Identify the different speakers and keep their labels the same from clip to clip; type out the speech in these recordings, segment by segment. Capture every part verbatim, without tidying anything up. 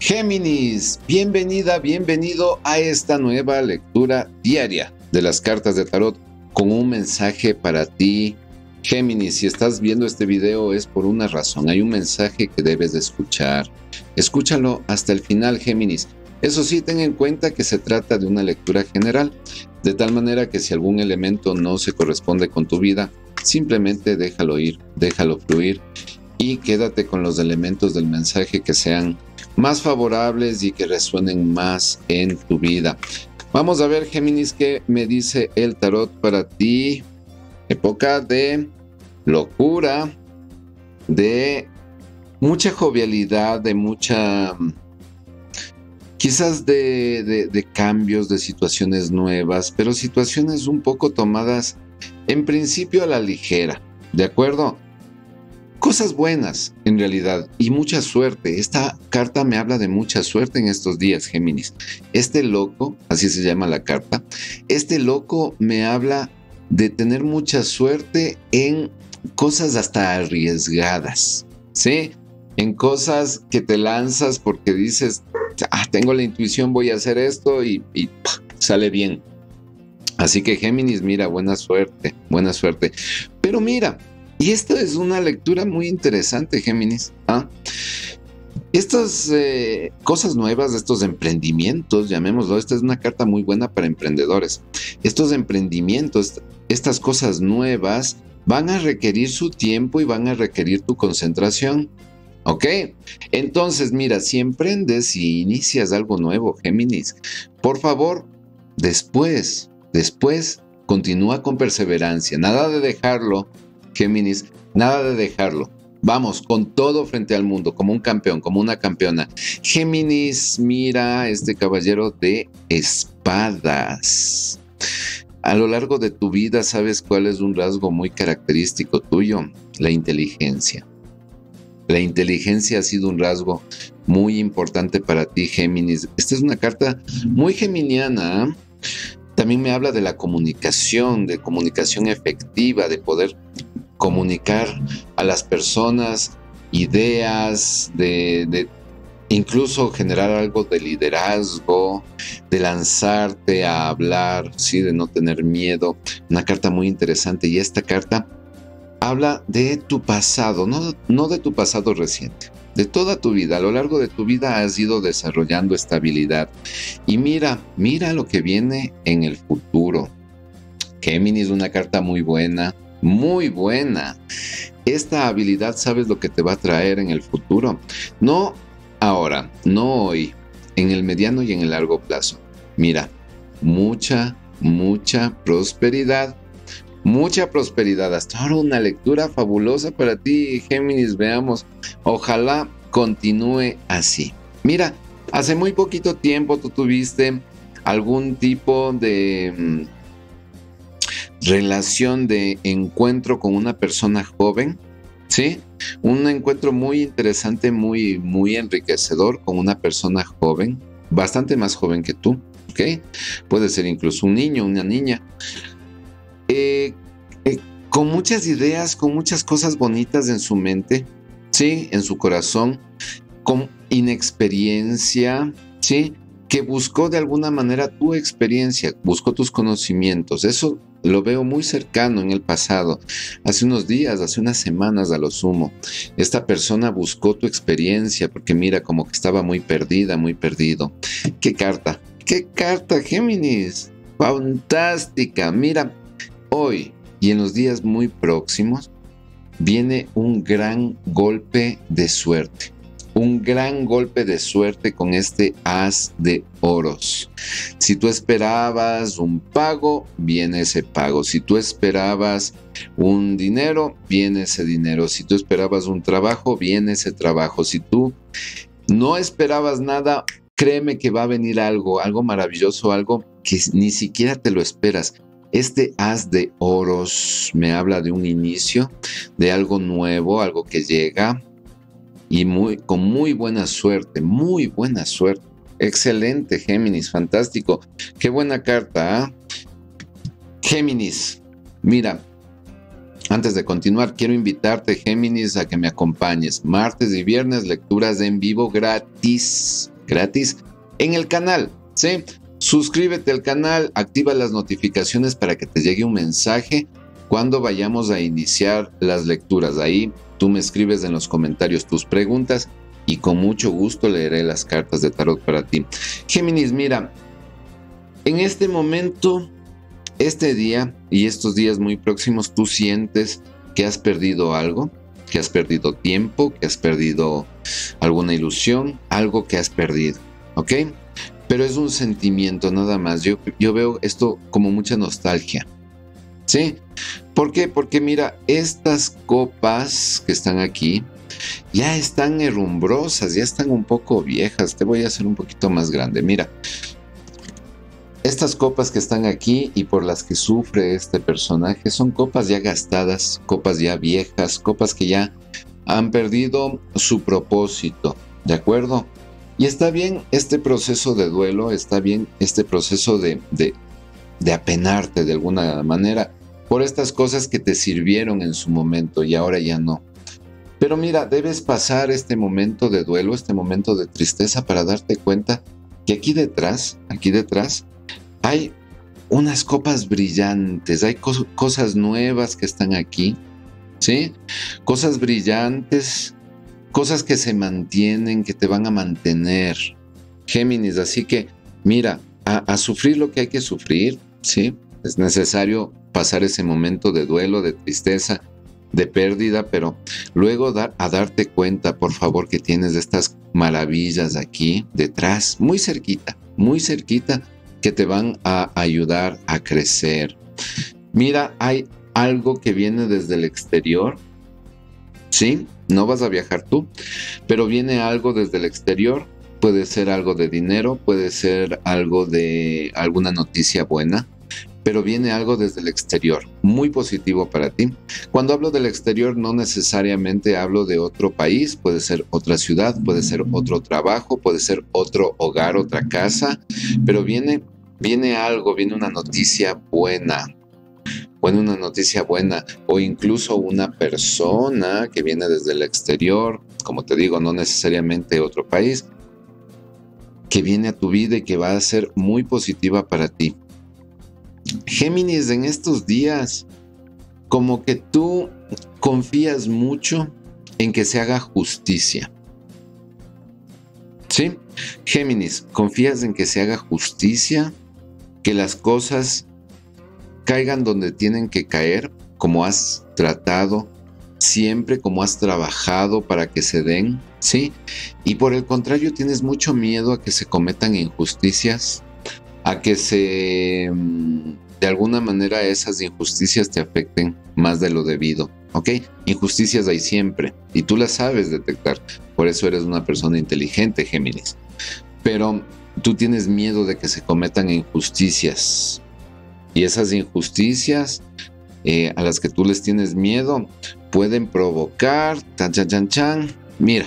Speaker 1: Géminis, bienvenida, bienvenido a esta nueva lectura diaria de las cartas de tarot con un mensaje para ti. Géminis, si estás viendo este video es por una razón, hay un mensaje que debes de escuchar. Escúchalo hasta el final, Géminis. Eso sí, ten en cuenta que se trata de una lectura general, de tal manera que si algún elemento no se corresponde con tu vida, simplemente déjalo ir, déjalo fluir y quédate con los elementos del mensaje que sean más favorables y que resuenen más en tu vida. Vamos a ver, Géminis, qué me dice el tarot para ti. Época de locura, de mucha jovialidad, de mucha, quizás de, de, de cambios, de situaciones nuevas, pero situaciones un poco tomadas en principio a la ligera, ¿de acuerdo? Cosas buenas, en realidad, y mucha suerte. Esta carta me habla de mucha suerte en estos días, Géminis. Este loco, así se llama la carta, este loco me habla de tener mucha suerte en cosas hasta arriesgadas, ¿sí? En cosas que te lanzas porque dices, ah, tengo la intuición, voy a hacer esto y, y ¡pah!, sale bien. Así que, Géminis, mira, buena suerte, buena suerte. Pero mira, y esto es una lectura muy interesante, Géminis. ¿Ah? Estas eh, cosas nuevas, estos emprendimientos, llamémoslo, esta es una carta muy buena para emprendedores. Estos emprendimientos, estas cosas nuevas, van a requerir su tiempo y van a requerir tu concentración. ¿Ok? Entonces, mira, si emprendes y inicias algo nuevo, Géminis, por favor, después, después, continúa con perseverancia. Nada de dejarlo, Géminis, nada de dejarlo. Vamos, con todo frente al mundo, como un campeón, como una campeona. Géminis, mira este caballero de espadas. A lo largo de tu vida, ¿sabes cuál es un rasgo muy característico tuyo? La inteligencia. La inteligencia ha sido un rasgo muy importante para ti, Géminis. Esta es una carta muy geminiana, ¿eh? También me habla de la comunicación, de comunicación efectiva, de poder comunicar a las personas ideas, de, de incluso generar algo de liderazgo, de lanzarte a hablar, ¿sí? De no tener miedo. Una carta muy interesante, y esta carta habla de tu pasado, no, no de tu pasado reciente, de toda tu vida. A lo largo de tu vida has ido desarrollando esta habilidad. Y mira, mira lo que viene en el futuro. Géminis, una carta muy buena, muy buena. Esta habilidad, ¿sabes lo que te va a traer en el futuro? No ahora, no hoy, en el mediano y en el largo plazo. Mira, mucha, mucha prosperidad. Mucha prosperidad. Hasta ahora una lectura fabulosa para ti, Géminis. Veamos. Ojalá continúe así. Mira, hace muy poquito tiempo tú tuviste algún tipo de mmm, relación de encuentro con una persona joven, ¿sí? Un encuentro muy interesante, muy, muy enriquecedor con una persona joven, bastante más joven que tú, ¿ok? Puede ser incluso un niño, una niña. Eh, eh, con muchas ideas, con muchas cosas bonitas en su mente, ¿sí? En su corazón, con inexperiencia, ¿sí? Que buscó de alguna manera tu experiencia, buscó tus conocimientos. Eso lo veo muy cercano en el pasado, hace unos días, hace unas semanas a lo sumo. Esta persona buscó tu experiencia porque mira, como que estaba muy perdida, muy perdido. ¿Qué carta? ¿Qué carta, Géminis? Fantástica. Mira, hoy y en los días muy próximos viene un gran golpe de suerte. Un gran golpe de suerte con este as de oros. Si tú esperabas un pago, viene ese pago. Si tú esperabas un dinero, viene ese dinero. Si tú esperabas un trabajo, viene ese trabajo. Si tú no esperabas nada, créeme que va a venir algo, algo maravilloso, algo que ni siquiera te lo esperas. Este as de oros me habla de un inicio, de algo nuevo, algo que llega. Y muy, con muy buena suerte, muy buena suerte. Excelente, Géminis, fantástico. Qué buena carta, ¿eh? Géminis, mira, antes de continuar, quiero invitarte, Géminis, a que me acompañes. Martes y viernes, lecturas en vivo gratis. gratis en el canal, ¿sí? Suscríbete al canal, activa las notificaciones para que te llegue un mensaje cuando vayamos a iniciar las lecturas. Ahí tú me escribes en los comentarios tus preguntas y con mucho gusto leeré las cartas de tarot para ti. Géminis, mira, en este momento, este día y estos días muy próximos, tú sientes que has perdido algo, que has perdido tiempo, que has perdido alguna ilusión, algo que has perdido, ¿ok? Pero es un sentimiento nada más. Yo, yo veo esto como mucha nostalgia, ¿sí? ¿Por qué? Porque mira, estas copas que están aquí ya están herrumbrosas, ya están un poco viejas. Te voy a hacer un poquito más grande. Mira, estas copas que están aquí y por las que sufre este personaje son copas ya gastadas, copas ya viejas, copas que ya han perdido su propósito, ¿de acuerdo? Y está bien este proceso de duelo, está bien este proceso de, de, de apenarte de alguna manera por estas cosas que te sirvieron en su momento y ahora ya no. Pero mira, debes pasar este momento de duelo, este momento de tristeza para darte cuenta que aquí detrás, aquí detrás, hay unas copas brillantes, hay cos- cosas nuevas que están aquí, ¿sí? Cosas brillantes, cosas que se mantienen, que te van a mantener, Géminis. Así que, mira, a, a sufrir lo que hay que sufrir, ¿sí? Es necesario pasar ese momento de duelo, de tristeza, de pérdida, pero luego dar, a darte cuenta, por favor, que tienes estas maravillas aquí, detrás, muy cerquita, muy cerquita, que te van a ayudar a crecer. Mira, hay algo que viene desde el exterior, ¿sí? No vas a viajar tú, pero viene algo desde el exterior. Puede ser algo de dinero, puede ser algo de alguna noticia buena, pero viene algo desde el exterior, muy positivo para ti. Cuando hablo del exterior, no necesariamente hablo de otro país, puede ser otra ciudad, puede ser otro trabajo, puede ser otro hogar, otra casa, pero viene, viene algo, viene una noticia buena. Bueno, una noticia buena o incluso una persona que viene desde el exterior, como te digo, no necesariamente otro país, que viene a tu vida y que va a ser muy positiva para ti. Géminis, en estos días, como que tú confías mucho en que se haga justicia. ¿Sí? Géminis, confías en que se haga justicia, que las cosas caigan donde tienen que caer, como has tratado siempre, como has trabajado para que se den, ¿sí? Y por el contrario, tienes mucho miedo a que se cometan injusticias, a que se, de alguna manera, esas injusticias te afecten más de lo debido, ¿ok? Injusticias hay siempre y tú las sabes detectar, por eso eres una persona inteligente, Géminis. Pero tú tienes miedo de que se cometan injusticias. Y esas injusticias eh, a las que tú les tienes miedo pueden provocar, chan, chan, chan, chan. Mira,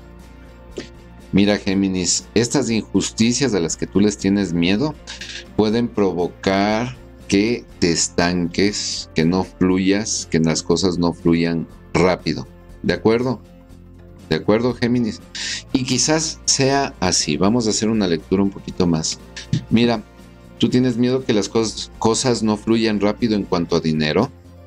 Speaker 1: mira Géminis, estas injusticias a las que tú les tienes miedo pueden provocar que te estanques, que no fluyas, que las cosas no fluyan rápido. ¿De acuerdo? ¿De acuerdo, Géminis? Y quizás sea así. Vamos a hacer una lectura un poquito más. Mira, ¿tú tienes miedo que las cosas, cosas no fluyan rápido en cuanto a dinero?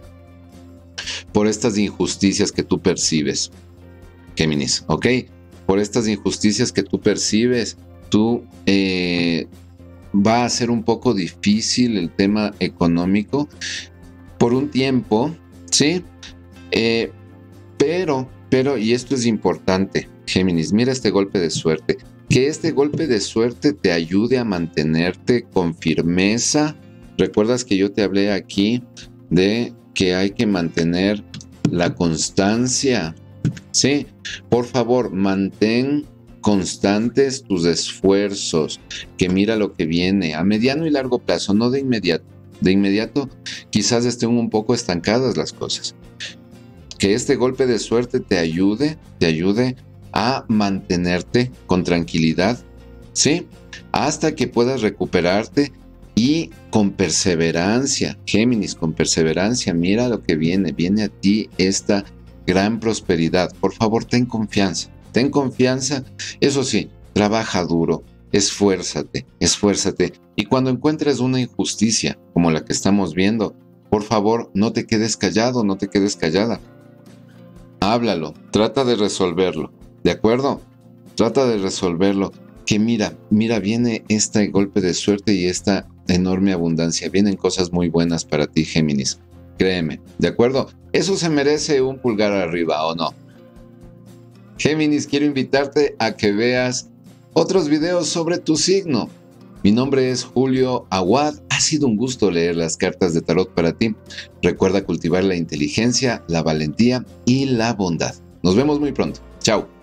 Speaker 1: Por estas injusticias que tú percibes, Géminis, ¿ok? Por estas injusticias que tú percibes, tú eh, va a ser un poco difícil el tema económico por un tiempo, ¿sí? Eh, pero, pero, y esto es importante, Géminis, mira este golpe de suerte. Que este golpe de suerte te ayude a mantenerte con firmeza. ¿Recuerdas que yo te hablé aquí de que hay que mantener la constancia? Sí, por favor, mantén constantes tus esfuerzos, que mira lo que viene a mediano y largo plazo, no de inmediato. De inmediato quizás estén un poco estancadas las cosas. Que este golpe de suerte te ayude, te ayude a mantenerte con tranquilidad, ¿sí? Hasta que puedas recuperarte y con perseverancia, Géminis, con perseverancia, mira lo que viene, viene a ti esta gran prosperidad. Por favor, ten confianza, ten confianza. Eso sí, trabaja duro, esfuérzate, esfuérzate. Y cuando encuentres una injusticia como la que estamos viendo, por favor, no te quedes callado, no te quedes callada. Háblalo, trata de resolverlo, ¿de acuerdo? Trata de resolverlo. Que mira, mira, viene este golpe de suerte y esta enorme abundancia. Vienen cosas muy buenas para ti, Géminis. Créeme, ¿de acuerdo? Eso se merece un pulgar arriba, ¿o no? Géminis, quiero invitarte a que veas otros videos sobre tu signo. Mi nombre es Julio Aguad. Ha sido un gusto leer las cartas de tarot para ti. Recuerda cultivar la inteligencia, la valentía y la bondad. Nos vemos muy pronto. Chao.